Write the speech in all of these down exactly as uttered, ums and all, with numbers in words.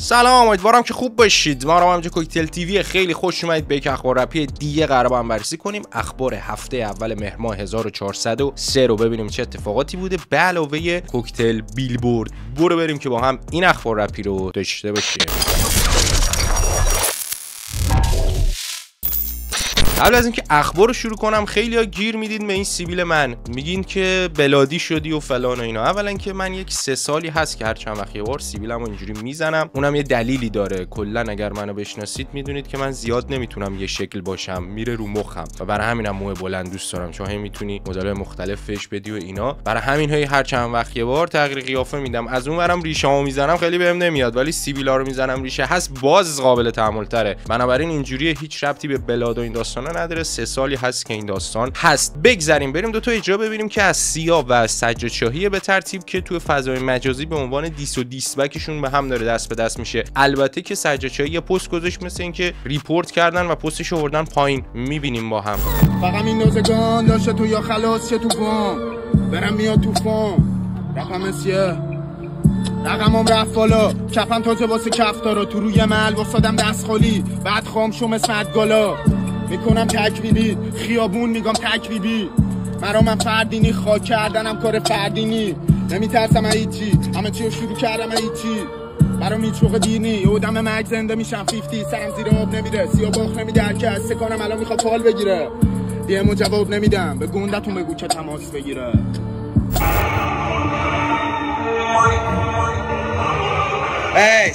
سلام، امیدوارم که خوب باشید. ما رو همینجا کوکتل تیوی خیلی خوش اومدید به یک اخبار رپی دیگه قرار با هم بررسی کنیم. اخبار هفته اول مهر ماه هزار و چهارصد و سه رو ببینیم چه اتفاقاتی بوده به علاوه کوکتل بیلبورد. برو بریم که با هم این اخبار رپی رو داشته باشیم. قبل از اینکه اخبار رو شروع کنم، خیلی‌ها گیر میدید به این سیبیل من، میگین که بلادی شدی و فلان و اینا. اولا که من یک سه سالی هست که هر چند وقت یه بار سیبیلمو اینجوری میزنم، اونم یه دلیلی داره. کلا اگر منو بشناسید میدونید که من زیاد نمیتونم یه شکل باشم، میره رو مخم و برای همینم موه بلند دوست دارم، چون هم میتونی مدل مختلف فش بدی و اینا. برای همین هی هر چند وقت یه بار تغییر قیافه میدم. از اون ورم ریشه‌مو میزنم، خیلی بهم نمیاد، ولی سیبیلا رو میزنم ریشه هست باز قابل تحمل تره. بنابراین اینجوری هیچ ربطی به بلاد و این داستانا نداره. سه سالی هست که این داستان هست. بگذریم بریم دو تا اجرا ببینیم که از سیا و سجاد شاهی به ترتیب که تو فضای مجازی به عنوان دیس و دیسبکشون به هم داره دست به دست میشه. البته که سجاد شاهی یه پست گذاشت مثل اینکه ریپورت کردن و پستش آوردن پایین. میبینیم با هم. فقط این نوزگان داشته تو یا خلاص چه تو گم برم میاد تو فام رقم سیه رقمم رفت بالا، کفم تازه واسه کفتارا، تو روی مل واسادم دست خالی، بعد خام شو مثل گالا میکنم تکبیبی، خیابون میگم تکبیبی، مرا من فردینی، خاک کردنم کار فردینی، نمیترسم هیچی، همه چی رو شروع کردم هیچی، برام هیچ موقع دیر نی، یودم مگ زنده میشم فیفتی، سرم زیر آب نمیره، سیاه باخ نمیده هرکس، سکانم الان میخواد فال بگیره، دیمو جواب نمیدم، به گندتون بگو که تماس بگیره. ای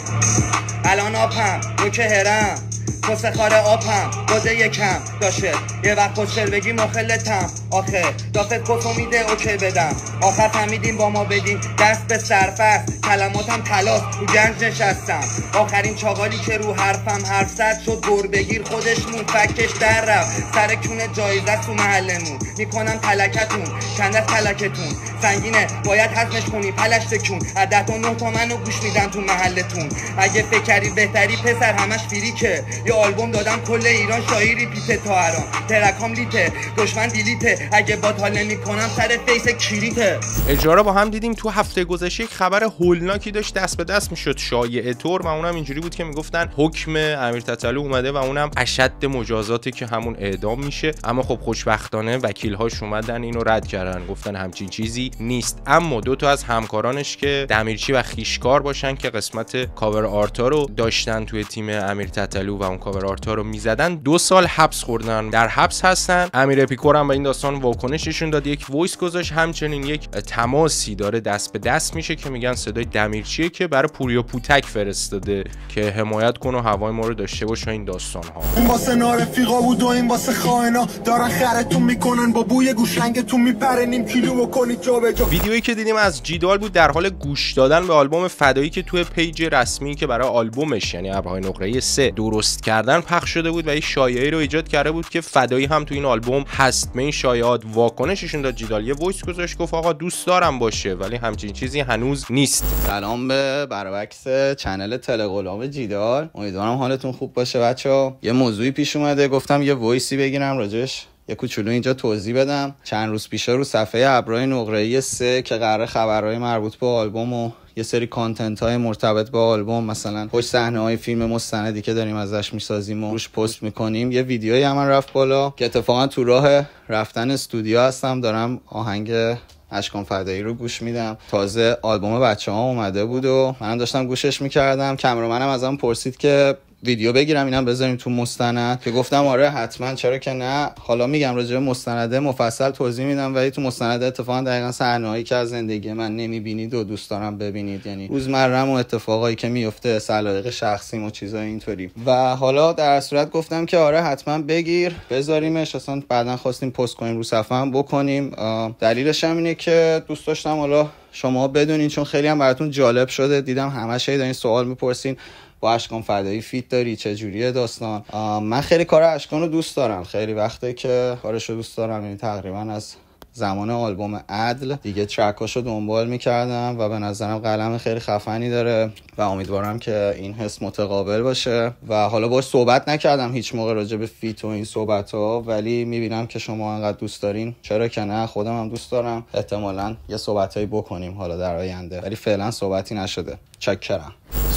الان آبم نوک هرم کسه خاره آبم بازه یکم داشت یه وقت خوشل بگی مخلتم، آخه دافت کسو میده اوکی بدم، آخر فهمیدیم با ما بدیم دست به سرفست، کلماتم تلاس رو گنج نشستم، آخرین چاقالی که رو حرفم حرف زد شد گر بگیر خودش مون فکش در رفت، سر کونه جایزه تو محلمون میکنم تلکتون چند از تلکتون سنگینه باید حزمش کنی پلش تکون، عدد و نه تا منو گوش میدن تو محلتون، اگه فکری بهتری پسر همش فریکه، یه آلبوم دادم کل ایران شاعری پیته تا هران، ترکام لیته دشمن دیلیته، اگه با حال نمیکنم سر فیس کلیته. اجرا رو با هم دیدیم. تو هفته گذشته یک خبر هولناکی داشت دست به دست میشد شایعه طور و اونم اینجوری بود که میگفتن حکم امیر تتلو اومده و اونم اشد مجازاتی که همون اعدام میشه، اما خب خوشبختانه وکیل‌هاش اومدن اینو رد کردن، گفتن همچین چیزی نیست. اما دو تا از همکارانش که دمیرچی و خیشکار باشن که قسمت کاور آرتا رو داشتن توی تیم امیر تتلو و اون کاور آرتا رو میزدن، دو سال حبس خوردن، در حبس هستن. امیر اپیکور هم به این داستان واکنششون داد، یک وایس گذاشت، همچنین یک تماسی داره دست به دست میشه که میگن صدای دمیرچیه که برای پوریا پوتک فرستاده که حمایت کنه و هوای ما رو داشته باشه این داستان ها. این واسه نارفیقا بود و این واسه خائنا، دارن خرتون میکنن با بوی گوشنگتون میپره نیم کیلو بکنید جا به جا. ویدیویی که دیدیم از جیدال بود در حال گوش دادن به آلبوم فدایی که توی پیج رسمی که برای آلبومش یعنی ابرهای نقره سه درست کردن پخش شده بود و این شایعه رو ایجاد کرده بود که فدایی هم تو این آلبوم هست. به این شایعات واکنششون داد جیدال، یه وایس گذاشت گفت آقا دوست دارم باشه ولی همچین چیزی هنوز نیست. سلام به برعکس چنل تلغلام جیدال، امیدوارم حالتون خوب باشه بچه‌ها. یه موضوعی پیش اومده گفتم یه وایسی بگیرم راجعش یه کوچولو اینجا توضیح بدم. چند روز پیش رو صفحه ابرهای نقره‌ای سه که قراره خبرهای مربوط به آلبوم و یه سری کانتنت های مرتبط با آلبوم، مثلا پشت صحنه های فیلم مستندی که داریم ازش میسازیم و روش پست میکنیم، یه ویدیویی من رفت بالا که اتفاقا تو راه رفتن استودیو هستم، دارم آهنگ اشکان فدایی رو گوش میدم. تازه آلبوم بچه‌ها اومده بود و منم داشتم گوشش میکردم. کامرامنم ازم پرسید که ویدیو بگیرم اینم بذاریم تو مستند، که گفتم آره حتما، چرا که نه. حالا میگم راجع به مستنده مفصل توضیح میدم، ولی تو مستند اتفاقا دقیقاً صحنه‌هایی که از زندگی من نمیبینید و دوست دارم ببینید، یعنی روزمره‌ام و اتفاقایی که میفته، سلایق شخصیم و چیزای اینطوری. و حالا در صورت گفتم که آره حتما بگیر بذاریمش، اصلا بعداً خواستیم پست کنیم رو صفحه‌ام بکنیم. دلیلش هم اینه که دوست داشتم حالا شما بدونین، چون خیلی هم براتون جالب شده، دیدم همه شی دارین سوال میپرسین با اشکان فدایی فیت داری چه جوریه داستان. من خیلی کار اشکان رو دوست دارم، خیلی وقته که کارش رو دوست دارم، یعنی تقریبا از زمان آلبوم عدل دیگه ترکاشو دنبال میکردم و به نظرم قلم خیلی خفنی داره و امیدوارم که این حس متقابل باشه. و حالا باش صحبت نکردم هیچ موقع راجع به فیت و این صحبت ها، ولی میبینم که شما انقدر دوست دارین، چرا که نه، خودم هم دوست دارم. احتمالاً یه صحبتایی بکنیم حالا در آینده، ولی فعلا صحبتی نشده. چکرم.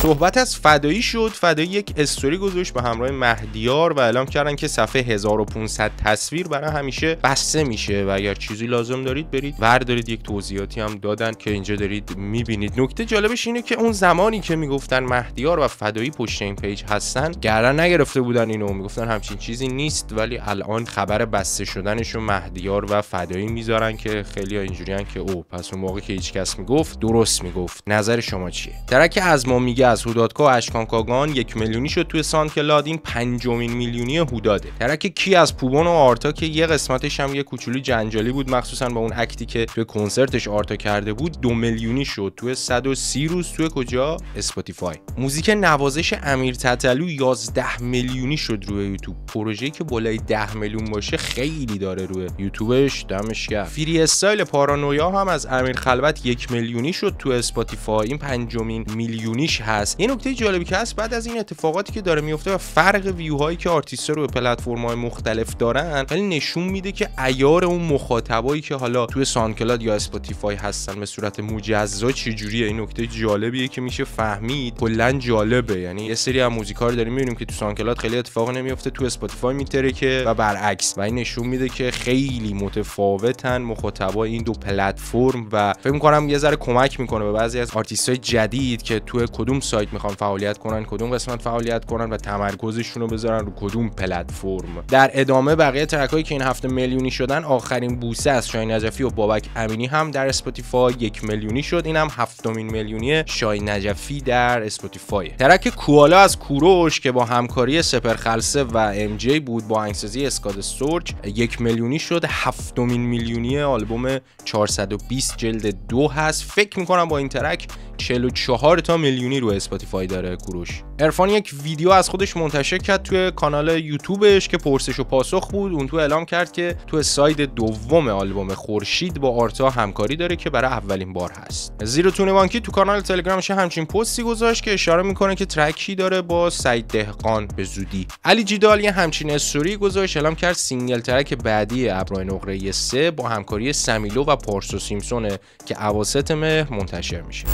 صحبت از فدایی شد. فدایی یک استوری گذاشت به همراه مهدیار و اعلام کردن که صفحه هزار و پانصد تصویر برای همیشه بسته میشه و اگر چیزی لازم دارید برید بردارید. یک توضیحاتی هم دادن که اینجا دارید میبینید. نکته جالبش اینه که اون زمانی که میگفتن مهدیار و فدایی پشت این پیج هستن گردن نگرفته بودن اینو، میگفتن همچین چیزی نیست، ولی الان خبر بسته شدنشون مهدیار و فدایی میذارن که خیلی اینجوریان که او پس اون موقع که هیچ کس میگفت درست میگفت. نظر شما چیه؟ ترک از ما میگه از هودادکا و اشکان کاگان یک میلیونی شد توی ساندکلاد. این پنجمین میلیونی هوداده. ترک کی از پوبون و آرتا که یه قسمتش هم یه کوچولو جنجالی بود، مخصوصا با اون اکتی که توی کنسرتش آرتا کرده بود، دو میلیونی شد توی صد و سی روز توی کجا؟ اسپاتیفای. موزیک نوازش امیر تتلو یازده میلیونی شد روی یوتیوب. پروژه‌ای که بالای ده میلیون باشه خیلی داره روی یوتیوبش، دمش گرم. فری استایل پارانویا هم از امیر خلوت یک میلیونی شد تو اسپاتیفای. این پنجمین میلیونیش هست. یه نکته جالبی که هست بعد از این اتفاقاتی که داره میفته و فرق ویوهایی که آرتیست‌ها روی پلتفرم‌های مختلف دارن، ولی نشون میده که عیار اون مخاطبایی که حالا توی ساندکلاد یا اسپاتیفای هستن به صورت مجزا چجوریه. این نکته جالبیه که میشه فهمید. کلا جالبه، یعنی یه سری از موزیکا رو داریم میبینیم که تو ساندکلاد خیلی اتفاق نمیفته، تو اسپاتیفای میترکه و برعکس. و این نشون میده که خیلی متفاوتن مخاطبای این دو پلتفرم و فکر می‌کنم یه ذره کمک میکنه به بعضی از آرتیست‌های جدید که توی کدوم سایت میخوان فعالیت کنن، کدوم قسمت فعالیت کنن و تمرکزشون رو بذارن رو کدوم پلتفرم. در ادامه بقیه ترکایی که این هفته میلیونی شدن، آخرین بوسه از شاهین نجفی و بابک امینی هم در اسپاتیفای یک میلیونی شد. اینم هفتمین میلیونی شاهین نجفی در اسپاتیفای. ترک کوالا از کوروش که با همکاری سپر خلسه و ام جی بود با آهنگسازی اسکاد سورج یک میلیونی شد. هفتمین میلیونی آلبوم چهارصد و بیست جلد دو هست. فکر میکنم با این ترک چهل و چهار تا میلیونی رو اسپاتیفای داره کوروش. عرفان یک ویدیو از خودش منتشر کرد توی کانال یوتیوبش که پرسش و پاسخ بود. اون تو اعلام کرد که توی ساید دوم آلبوم خورشید با آرتا همکاری داره که برای اولین بار هست. زیرو تونی بانکی تو کانال تلگرامش همچین پستی گذاشت که اشاره میکنه که ترکی داره با سعید دهقان به زودی. علی جیدال یه همچین استوری گذاشت، اعلام کرد سینگل ترک بعدی ابرای نقره سه با همکاری سمیلو و پارسو سیمسونه که اواسط مهر منتشر میشه.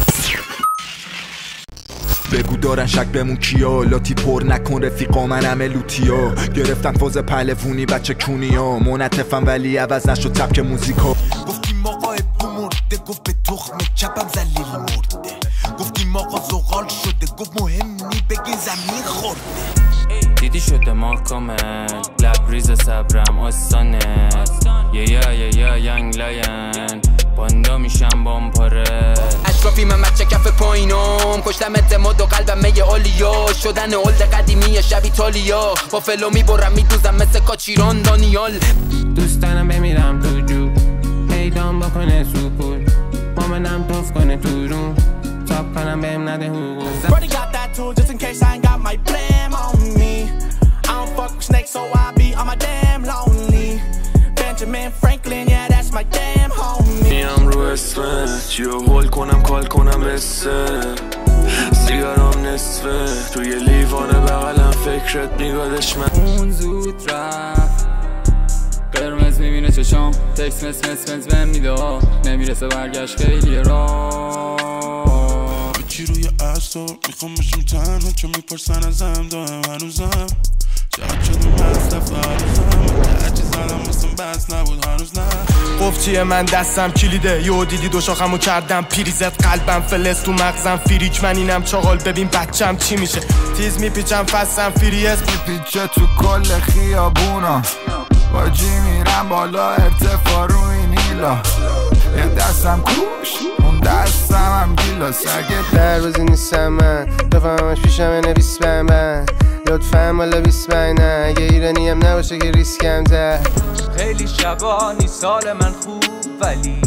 بگو دارن شک بمون کیا، لاتی پر نکن رفیقا منم لوتیا، گرفتن فاز پهلوونی بچه کونیا، منطفم ولی عوض نشد سبک موزیکا. گفتیم آقا ابو مرده، گفت به تخم چپم زلیل مرده، گفتیم آقا زغال شده، گفت مهم نی بگین زمین خورده. دیدی شده محکمه لبریز صبرم آستانه، یه یا یه یا ینگ لاین باندا میشم بامپاره. اشرافی من بچه کف پایینم، کشتم اعتماد و قلبم می اولیا، شدن اولد قدیمی شب ایتالیا، با فلو میبرم میدوزم مثل کاچیران دانیال. دوست دارم بمیرم تو جو پیدام بکنه سکون، با منم توف کنه تو رو تاپ کنم بهم نده حقوق. Brody got that tool just in case I ain't got my blam on me. I don't fuck with snakes so I be on my damn lonely. Benjamin Franklin, yeah that's my damn homie. میام رو اسمت چیو هول کنم کال کنم بسه، سیگارم نصفه توی لیوانه بغلم فکرت میگادش من. اون زود رفت قرمز میبینه چشام، تکس مس مس مس بهم میده نمیرسه برگشت خیلی راه. چی روی اصاب میخوام بشم تنها چون میپرسن ازم دارم هنوزم چقدر شدیم مصرف هنوزم تحجی زدم مثل بس نبود هنوز نه. قفچیه من دستم کلیده، یو دیدی دو شاخمو کردم پریزت، قلبم فلس تو مغزم فریک، من اینم چاقال ببین بچم چی میشه، تیز میپیچم فستم فریس میپیچه تو کل خیابونا، باجی میرم بالا ارتفاع رو این هیلا، یه دستم کوش اون دستم هم گیلا سگه در روزی نیستم من بفهمش پیشم نویس به من، لطفا مالا بیس نه اگه ایرانی هم نباشه که ریسکم ده. خیلی شبانی سال من خوب ولی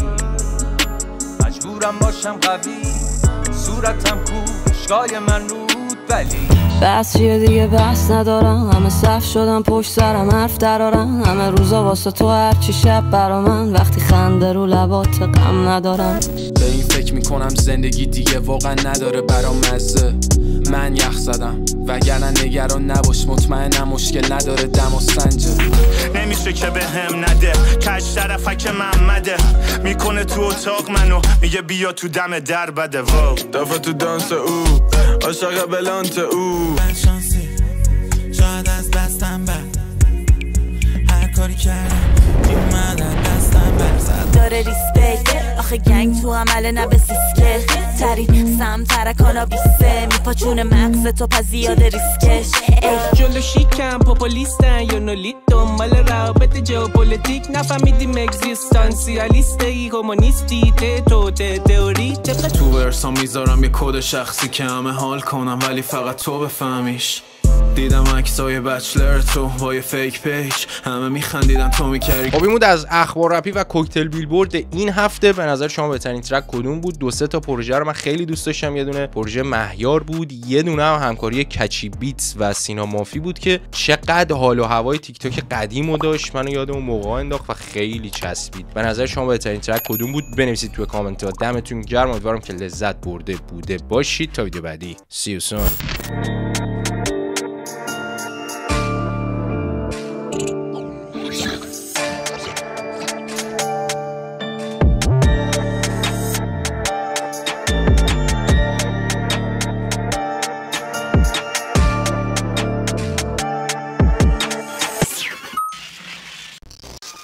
مجبورم باشم قوی، صورتم کو اشکای من رود ولی بس چیه دیگه بس ندارم، همه صف شدم پشت سرم حرف درارم، همه روزا واسه تو هرچی شب برا من، وقتی خنده رو لبات غم ندارم. به این فکر میکنم زندگی دیگه واقعا نداره برام مزه، من یخ زدم وگرنه نگران نباش مطمئنم مشکل نداره دم و سنجه نمیشه که به هم نده کج طرفک محمده میکنه تو اتاق منو میگه بیا تو دم در بده واو دفعه تو دانس او عاشق بلانت او من شانسی شاید از دستم بد هر کاری کردم اومدن دستم بد داره ریسپکت آخه گنگ تو عمله نه به سیسکه تری سم ترکانا بیسه میپاچونه مغز تو پس زیاده ریسکش جلو شیکم پاپولیستن یا نولیت دنبال روابط جئوپولیتیک نفهمیدیم اگزیستانسیالیسته ای کمونیستی ته تو ته تئوری تو ورسام میذارم یه کد شخصی که همه حال کنم ولی فقط تو بفهمیش دیدم عکسای بچلر تو با یه فیک پیج همه میخندیدن تو میکردی. خب این بود از اخبار رپی و کوکتل بیلبورد این هفته. به نظر شما بهترین ترک کدوم بود؟ دو سه تا پروژه رو من خیلی دوست داشتم. یه دونه پروژه مهیار بود، یه دونه هم همکاری کچی بیتس و سینا مافی بود که چقدر حال و هوای تیک تاک قدیمو داشت، منو یاد اون موقع انداخت و خیلی چسبید. به نظر شما بهترین ترک کدوم بود؟ بنویسید تو کامنت ها. دمتون گرم، امیدوارم که لذت برده بوده باشید. تا ویدیو بعدی. See you soon.